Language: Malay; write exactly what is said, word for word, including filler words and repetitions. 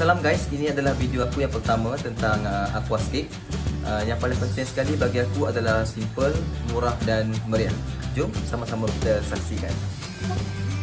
Salam guys, ini adalah video aku yang pertama tentang uh, aquascape. uh, Yang paling penting sekali bagi aku adalah simple, murah dan meriah. Jom sama-sama kita saksikan.